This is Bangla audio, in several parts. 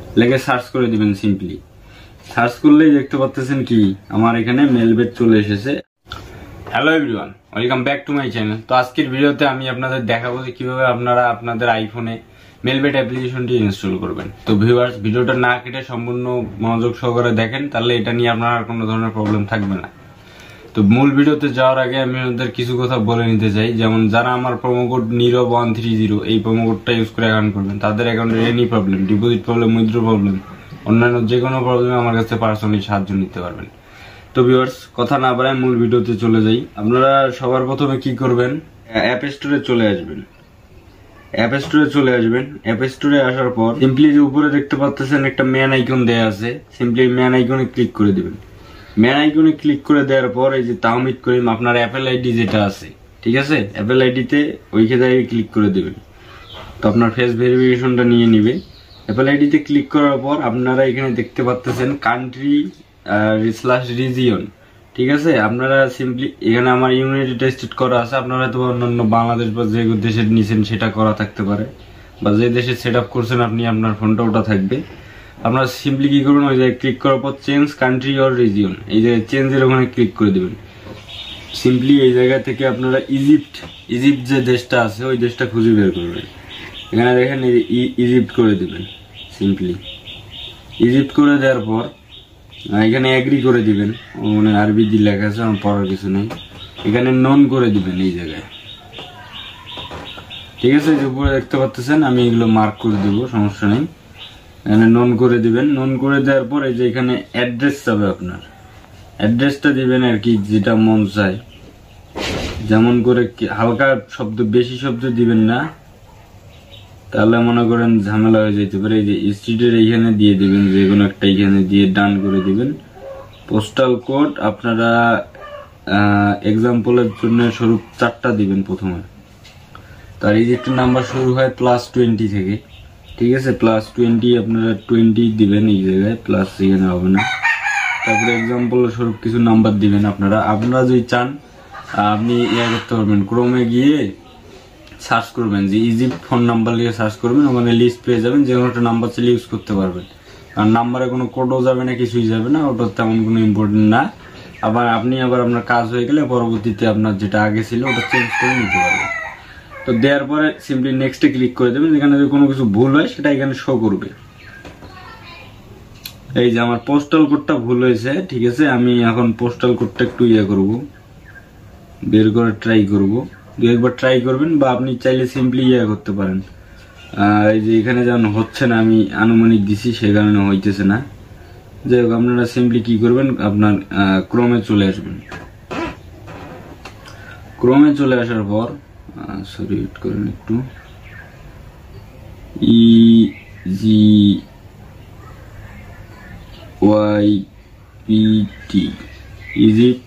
লেগে সার্চ করে দিবেন সিম্পলি। সার্চ করলেই দেখতে পাচ্ছেন কি আমার এখানে মেলবেট চলে এসেছে। Hello everyone, welcome back to my channel. তো আজকের ভিডিওতে আমি আপনাদের দেখাবো যে কিভাবে আপনারা আপনাদের আইফোনে মেলবেট অ্যাপ্লিকেশনটি ইনস্টল করবেন। তো ভিউয়ার্স, ভিডিওটা না কেটে সম্পূর্ণ মনোযোগ সহকারে দেখেন, তাহলে এটা নিয়ে আপনার আর কোনো ধরনের প্রবলেম থাকবে না। তো মূল ভিডিওতে যাওয়ার আগে আমি আপনাদের কিছু কথা বলে নিতে চাই। যেমন যারা আমার প্রোমো কোড NIROB130 এই প্রোমো কোডটা ইউজ করে অ্যাকাউন্ট করবেন, তাদের অ্যাকাউন্টের any problem, deposit problem, withdraw problem, অন্যান্য যে কোনো প্রবলেমে আমার কাছে পার্সোনালি সাহায্য নিতে পারবেন। তো ভিউয়ার্স, কথা না বাড়ায় মূল ভিডিওতে চলে যাই। আপনারা সবার প্রথমে কি করবেন, অ্যাপ স্টোরে চলে আসবেন। অ্যাপ স্টোরে আসার পর সিম্পলি যে উপরে দেখতে পাচ্ছেন একটা ম্যান আইকন দেয়া আছে, সিম্পলি ম্যান আইকনে ক্লিক করে দিবেন। ম্যান আইকনে ক্লিক করে দেওয়ার পর এই যে তাহমিদ করিম আপনার অ্যাপেল আইডি যেটা আছে, ঠিক আছে, অ্যাপেল আইডিতে ওইখানে ক্লিক করে দিবেন। তো আপনার ফেস ভেরিফিকেশনটা নিয়ে নিবে। অ্যাপেল আইডিতে ক্লিক করার পর আপনারা এখানে দেখতে পাচ্ছেন কান্ট্রি /রিজিয়ন, ঠিক আছে। আপনারা সিম্পলি এখানে আমার ইউনাইটেড স্টেট করা আছে, আপনারা তো অন্যান্য বাংলাদেশ বা যে দেশের নিছেন সেটা করা থাকতে পারে, বা যে দেশে সেট আপ করছেন আপনি আপনার ফোনটা ওটা থাকবে। আপনারা সিম্পলি কি করবেন, ওই জায়গায় ক্লিক করার পর চেঞ্জ কান্ট্রি অর রিজিয়ন, এই জায়গায় চেঞ্জের ওখানে ক্লিক করে দিবেন। সিম্পলি এই জায়গা থেকে আপনারা ইজিপ্ট যে দেশটা আছে ওই দেশটা খুঁজে বের করবেন। এখানে দেখেন ইজিপ্ট করে দিবেন। সিম্পলি ইজিপ্ট করে দেওয়ার পর এখানে এগ্রি করে দিবেন। মানে আরবি দিয়ে লেখা আছে, আমার পড়ার কিছু নেই। এখানে নন করে দিবেন এই জায়গায়, ঠিক আছে। যে উপরে দেখতে পাচ্ছেন আমি এগুলো মার্ক করে দেবো, সমস্যা নেই। এখানে নন করে দিবেন। নন করে দেওয়ার পর এই যে এখানে অ্যাড্রেস যাবে, আপনার অ্যাড্রেসটা দিবেন আর কি, যেটা মন চায়। যেমন করে হালকা শব্দ, বেশি শব্দ দিবেন না, তাহলে মনে করেন ঝামেলা হয়ে যেতে পারে। এই যে স্ট্রিটের এইখানে দিয়ে দিবেন, যে কোনো একটা এইখানে দিয়ে ডান করে দিবেন। পোস্টাল কোড আপনারা এক্সাম্পলের জন্য স্বরূপ 4টা দিবেন প্রথমে। তার ইজিপ্টের নাম্বার শুরু হয় +20 থেকে, ঠিক আছে। +20 আপনারা 20 দিবেন এই জায়গায়, প্লাস এখানে হবে না। তারপরে এক্সাম্পল স্বরূপ কিছু নাম্বার দিবেন। আপনারা যদি চান আপনি করতে পারবেন, ক্রোমে গিয়ে সার্চ করবেন যে ইজিপ্ট ফোন নাম্বার দিয়ে সার্চ করবেন, ওখানে লিস্ট পেয়ে যাবেন। যে কোনো একটা নাম্বার চাইলে ইউজ করতে পারবেন, আর নাম্বারে কোনো কোডও যাবে না, কিছুই যাবে না, ওটা তেমন কোনো ইম্পর্টেন্ট না। আবার আপনার কাজ হয়ে গেলে পরবর্তীতে আপনার যেটা আগে ছিল ওটা চেঞ্জ করে নিতে পারবেন। তো দেওয়ার পরে সিম্পলি নেক্সটে ক্লিক করে দেবেন। এখানে যদি কোনো কিছু ভুল হয় সেটা এখানে শো করবে। এই যে আমার পোস্টাল কোডটা ভুল হয়েছে, ঠিক আছে। আমি এখন পোস্টাল কোডটা একটু করব, বের করে ট্রাই করব। একবার ট্রাই করবেন, বা আপনি চাইলে সিম্পলি করতে পারেন। এই যে এখানে যেমন হচ্ছে না, আমি আনুমানিক দিছি সে কারণে হইতেছে না। যাই হোক, আপনারা সিম্পলি কি করবেন, আপনার ক্রোমে চলে আসবেন। ক্রোমে চলে আসার পর সরি ওয়েট করেন একটু, EGYPT ইজিপ্ট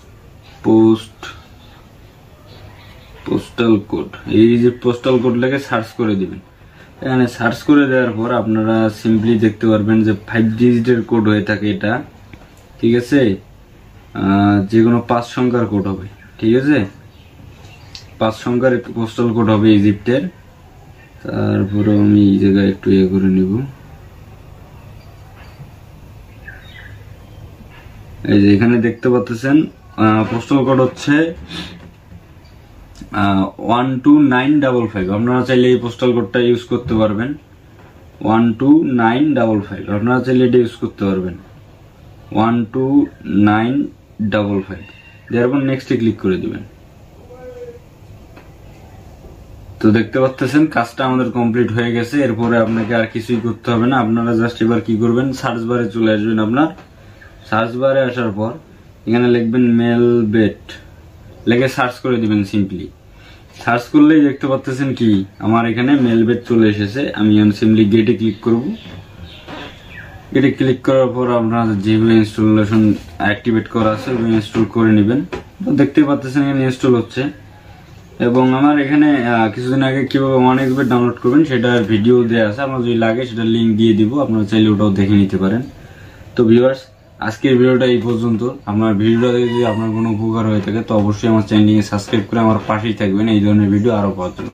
পোস্টাল কোড, এই ইজিপ্ট পোস্টাল কোড লেগে সার্চ করে দিবেন। এখানে সার্চ করে দেওয়ার পর আপনারা সিম্পলি দেখতে পারবেন যে 5 ডিজিটের কোড হয়ে থাকে এটা, ঠিক আছে। যে কোনো 5 সংখ্যার কোড হবে, ঠিক আছে। 5 সংখ্যার পোস্টাল কোড হবে ইজিপ্টের। তারপরে আমি এই জায়গায় একটু করে নিব। এই যে এখানে দেখতে পাচ্ছেন পোস্টাল কোড হচ্ছে 12955। আপনারা চাইলে এই পোস্টাল কোডটা ইউজ করতে পারবেন। 12955 আপনারা চাইলে এটা ইউজ করতে পারবেন। 12955 দেওয়ার পর নেক্সটে ক্লিক করে দিবেন। তো দেখতে পাচ্ছেন কাজটা আমাদের কমপ্লিট হয়ে গেছে। এরপরে আপনাকে আর কিছুই করতে হবে না। আপনারা জাস্ট এবার কি করবেন, সার্চ বারে চলে আসবেন। আপনার সার্চ বারে আসার পর এখানে লিখবেন মেলবেট, লেগে সার্চ করে দিবেন। সিম্পলি সার্চ করলেই দেখতে পাচ্ছেন কি আমার এখানে মেলবেট চলে এসেছে। আমি সিম্পলি গেটে ক্লিক করব। গেটে ক্লিক করার পর আপনার যেভাবে ইনস্টলেশন অ্যাক্টিভেট করা আছে ওই ইনস্টল করে নেবেন। তো দেখতে পাচ্ছেন এখানে ইনস্টল হচ্ছে। এবং আমার এখানে কিছুদিন আগে কিভাবে 1xbet ডাউনলোড করবেন সেটার ভিডিও দেওয়া আছে, আপনার যদি লাগে সেটা লিঙ্ক দিয়ে দিব, আপনারা চাইলে ওটাও দেখে নিতে পারেন। তো ভিউয়ার্স, আজকের ভিডিওটা এই পর্যন্ত। আমার ভিডিওটা যদি আপনার কোনো উপকার হয়ে থাকে তো অবশ্যই আমার চ্যানেলটিকে সাবস্ক্রাইব করে আমার পাশেই থাকবেন এই ধরনের ভিডিও আরো পাওয়ার জন্য।